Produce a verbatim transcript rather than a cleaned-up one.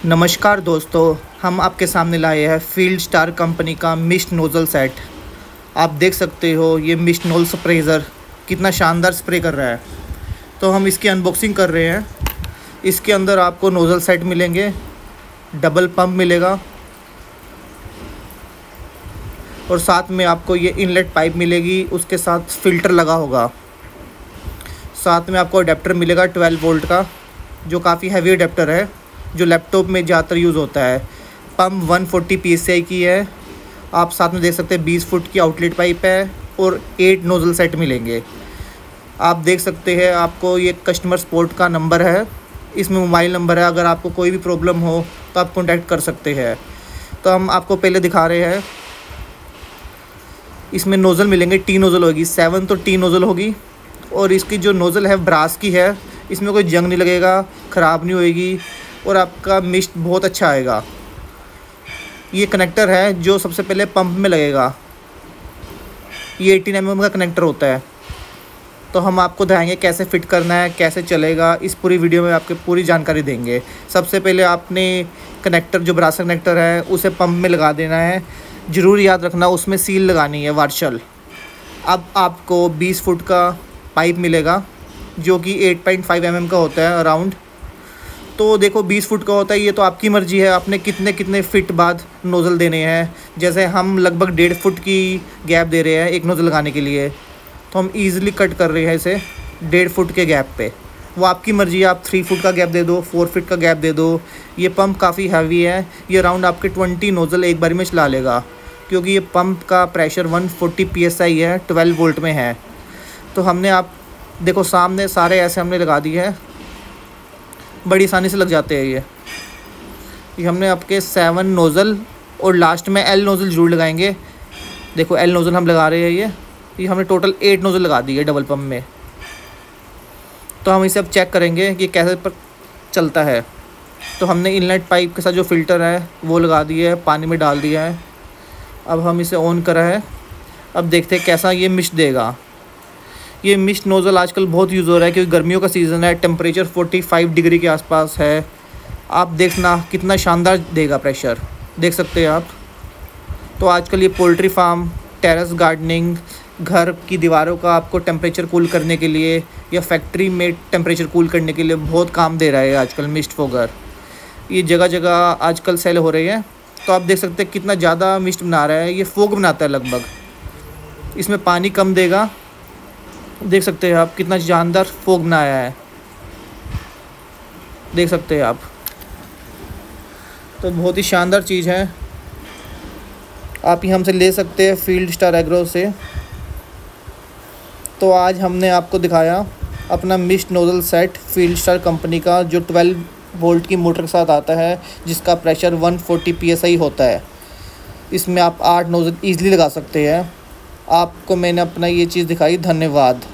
नमस्कार दोस्तों, हम आपके सामने लाए हैं फील्ड स्टार कंपनी का मिस्ट नोज़ल सेट। आप देख सकते हो ये मिस्ट नोज़ल स्प्रेजर कितना शानदार स्प्रे कर रहा है। तो हम इसकी अनबॉक्सिंग कर रहे हैं। इसके अंदर आपको नोज़ल सेट मिलेंगे, डबल पंप मिलेगा और साथ में आपको ये इनलेट पाइप मिलेगी, उसके साथ फ़िल्टर लगा होगा। साथ में आपको अडेप्टर मिलेगा ट्वेल्व वोल्ट का, जो काफ़ी हैवी अडेप्टर है, जो लैपटॉप में ज़्यादातर यूज़ होता है। Pump one forty P S I की है। आप साथ में देख सकते हैं बीस फुट की आउटलेट पाइप है और एट नोज़ल सेट मिलेंगे। आप देख सकते हैं आपको ये कस्टमर सपोर्ट का नंबर है, इसमें मोबाइल नंबर है। अगर आपको कोई भी प्रॉब्लम हो तो आप कॉन्टैक्ट कर सकते हैं। तो हम आपको पहले दिखा रहे हैं, इसमें नोज़ल मिलेंगे, टी नोज़ल होगी, सेवन तो टी नोज़ल होगी। और इसकी जो नोज़ल है ब्रास की है, इसमें कोई जंग नहीं लगेगा, ख़राब नहीं होएगी और आपका मिस्ट बहुत अच्छा आएगा। ये कनेक्टर है जो सबसे पहले पंप में लगेगा, ये एटीन एम एम का कनेक्टर होता है। तो हम आपको दिखाएंगे कैसे फ़िट करना है, कैसे चलेगा, इस पूरी वीडियो में आपको पूरी जानकारी देंगे। सबसे पहले आपने कनेक्टर, जो ब्रास कनेक्टर है, उसे पंप में लगा देना है। ज़रूर याद रखना उसमें सील लगानी है, वार्शल। अब आपको बीस फुट का पाइप मिलेगा जो कि eight point five M M का होता है अराउंड। तो देखो बीस फुट का होता है, ये तो आपकी मर्ज़ी है आपने कितने कितने फ़िट बाद नोज़ल देने हैं। जैसे हम लगभग डेढ़ फुट की गैप दे रहे हैं एक नोज़ल लगाने के लिए, तो हम इजीली कट कर रहे हैं इसे डेढ़ फुट के गैप पे। वो आपकी मर्ज़ी है, आप थ्री फुट का गैप दे दो, फोर फुट का गैप दे दो। ये पंप काफ़ी हैवी है, ये अराउंड आपके ट्वेंटी नोज़ल एक बार में चला लेगा, क्योंकि ये पंप का pressure one forty P S I है, ट्वेल्व वोल्ट में है। तो हमने, आप देखो सामने सारे ऐसे हमने लगा दिए हैं, बड़ी आसानी से लग जाते हैं ये ये हमने आपके सेवन नोज़ल और लास्ट में एल नोज़ल ज़रूर लगाएंगे। देखो एल नोज़ल हम लगा रहे हैं, ये ये हमने टोटल एट नोज़ल लगा दी है डबल पंप में। तो हम इसे अब चेक करेंगे कि कैसे पर चलता है। तो हमने इनलेट पाइप के साथ जो फ़िल्टर है वो लगा दिया है, पानी में डाल दिया है। अब हम इसे ऑन करा है, अब देखते हैं कैसा ये मिस्ट देगा। ये मिस्ट नोज़ल आजकल बहुत यूज़ हो रहा है क्योंकि गर्मियों का सीज़न है, टेम्परेचर पैंतालीस डिग्री के आसपास है। आप देखना कितना शानदार देगा प्रेशर, देख सकते हैं आप। तो आजकल ये पोल्ट्री फार्म, टेरेस गार्डनिंग, घर की दीवारों का आपको टेम्परेचर कूल करने के लिए या फैक्ट्री में टेम्परेचर कूल करने के लिए बहुत काम दे रहा है आजकल मिस्ट फोगर। ये जगह जगह आजकल सेल हो रही है। तो आप देख सकते हैं कितना ज़्यादा मिस्ट बना रहा है, ये फोग बनाता है लगभग। इसमें पानी कम देगा, देख सकते हैं आप कितना शानदार फोग बनाया है, देख सकते हैं आप। तो बहुत ही शानदार चीज़ है, आप ये हमसे ले सकते हैं फील्ड स्टार एग्रो से। तो आज हमने आपको दिखाया अपना mist nozzle set field star company का, जो ट्वेल्व वोल्ट की मोटर के साथ आता है, जिसका pressure one forty P S I होता है। इसमें आप आठ नोज़ल ईज़िली लगा सकते हैं। आपको मैंने अपना ये चीज़ दिखाई, धन्यवाद।